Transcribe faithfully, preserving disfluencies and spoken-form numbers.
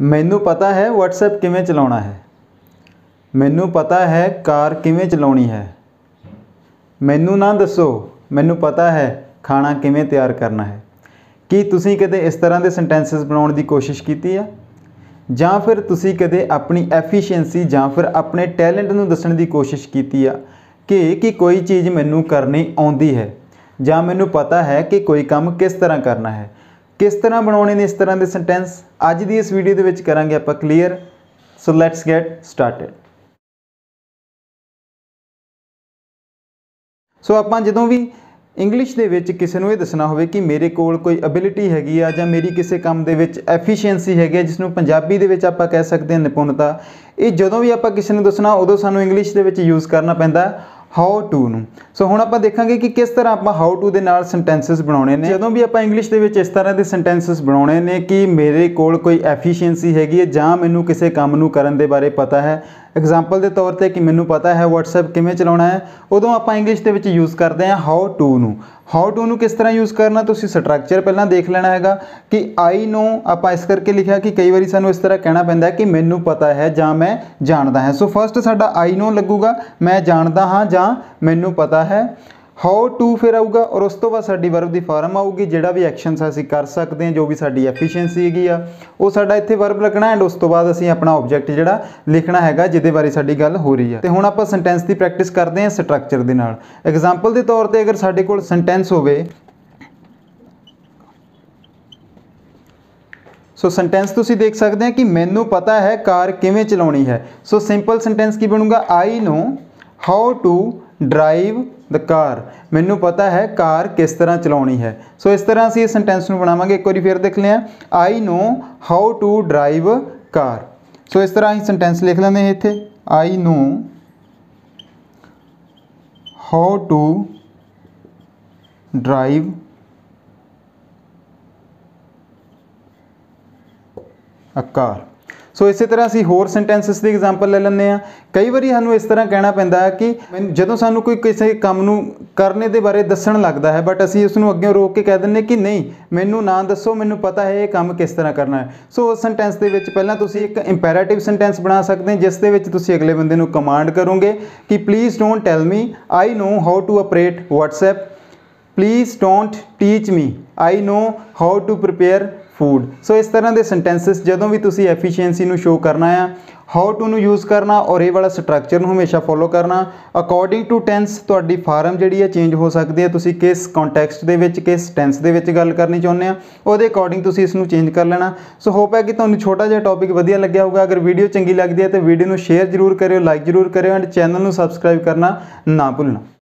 मैनू पता है व्हाट्सएप किवें चलाउणा है। मैनू पता है कार किवें चलाउणी है। मैनू ना दसो, मैनू पता है खाना किवें तैयार करना है। ਕੀ ਤੁਸੀਂ ਕਦੇ ਇਸ ਤਰ੍ਹਾਂ ਦੇ ਸੈਂਟੈਂਸਸ ਬਣਾਉਣ ਦੀ ਕੋਸ਼ਿਸ਼ ਕੀਤੀ ਆ, ਜਾਂ ਫਿਰ ਤੁਸੀਂ ਕਦੇ ਆਪਣੀ ਐਫੀਸ਼ੀਐਂਸੀ ਜਾਂ ਫਿਰ ਆਪਣੇ ਟੈਲੈਂਟ ਨੂੰ ਦੱਸਣ ਦੀ ਕੋਸ਼ਿਸ਼ ਕੀਤੀ ਆ ਕਿ ਕਿ ਕੋਈ ਚੀਜ਼ ਮੈਨੂੰ ਕਰਨੀ ਆਉਂਦੀ ਹੈ ਜਾਂ ਮੈਨੂੰ ਪਤਾ ਹੈ ਕਿ ਕੋਈ ਕੰਮ ਕਿਸ ਤਰ੍ਹਾਂ ਕਰਨਾ ਹੈ। किस तरह बनाने ने इस तरह के सेंटेंस अज की इस वीडियो के विच करांगे आपां clear. So let's get started. So आपां जदों भी इंग्लिश दे विच किसी नूं ये दसना होवे कि मेरे कोल कोई एबिलिटी हैगी आ जां मेरी किसी काम दे विच एफिशिएंसी हैगी आ, जिसनूं पंजाबी दे विच आपां कह सकते हैं निपुणता, ये जदों भी आपां किसी नूं दसना उदों सानूं इंग्लिश दे विच यूज़ करना पैंदा हाउ टू नूं। सो हुण आपां देखांगे कि किस तरह आपां हाउ टू दे नाल सेंटेंसिस बनाउणे ने। जदों भी आपां इंग्लिश दे विच इस तरह दे सेंटेंसिस बनाउणे ने कि मेरे कोल कोई एफिशिएंसी हैगी है जां मैनूं किसी काम नूं करन दे बारे पता है, एग्जाम्पल के तौर पर कि मैनूं पता है व्हाट्सएप किवें चलाउणा है, उदों आपां इंग्लिश दे विच यूज़ करते हैं हाउ टू नूं। हाउ टू नूं किस तरह यूज़ करना, तुसीं स्ट्रक्चर पहलां देख लेना हैगा कि आई नो आपां इस करके लिखिया कि कई बारी सानूं इस तरह कहना पैंदा है कि मैनूं पता है जां मैं जानदा है। सो फस्ट साडा आई नो लगूगा, मैं जानदा हाँ जां मैनूं पता है। हाउ टू फिर आऊगा और उस तो बाद साडी वर्ब दी फॉर्म आऊगी, जिहड़ा भी एक्शनस असीं कर सकते हैं, जो भी साडी एफिशिएंसी हैगी आ वो साडा इत्थे वर्ब लगना एंड उस तो बाद असीं अपना ऑब्जेक्ट जिहड़ा लिखना हैगा जिहदे बारे साडी गल हो रही है। ते हुण आपां सेंटेंस दी प्रैक्टिस करते हैं स्ट्रक्चर दे नाल। एग्जाम्पल के तौर पर अगर साडे कोल सेंटेंस होवे, सो सेंटेंस तुसीं देख सकते हैं कि मैनूं पता है कार किवें चलाउणी है। सो सिंपल सेंटेंस की बनूगा, I know how to drive the car. मैनूं पता है कार किस तरह चलाउणी है। सो इस तरह असीं इस सेंटेंस नूं बनावांगे। एक बारी फिर देख लें, I know how to drive car. So इस तरह असीं सेंटेंस लिख लेंदे हैं इत्थे, I know how to drive a car. So इस तरह असीं होर सेंटेंसिस की एग्जाम्पल ले लैंदे आ। कई बार सानूं इस तरह कहना पैंदा है कि जदों सानूं कोई किसी काम नूं करने दे बारे दस्सण लगदा है बट असीं उसनूं अग्गों रोक के कह दिंदे कि नहीं मैनूं ना दसो, मैनूं पता है ये काम किस तरह करना है। सो उस सेंटेंस दे विच पहलां तुसीं एक इंपैरेटिव सेंटेंस बना सकते हैं, जिस दे विच तुसीं अगले बंदे नूं कमांड करोगे कि please don't tell me I know how to operate WhatsApp, please don't teach me I know how to prepare food. So इस तरह के सेंटेंसिस जदों भी तुसी एफिशिएंसी नूं शो करना है, हाउ टू नूं यूज़ करना और ये वाला स्ट्रक्चर नूं हमेशा फॉलो करना। अकॉर्डिंग टू टेंस तुहाडी फार्म जिहड़ी है चेंज हो सकती है, तुसी किस कॉन्टैक्सट दे विच किस टेंस दे विच गल करनी चाहुंदे आ उहदे अकॉर्डिंग तुसी इसनूं चेंज कर लेना। सो होप है कि तुहानूं छोटा जिहा टॉपिक वधिया लग्गिया होगा। अगर वीडियो चंगी लगदी है तो वीडियो नूं शेयर जरूर करियो, लाइक जरूर करियो एंड चैनल नूं सबसक्राइब करना ना भुलना।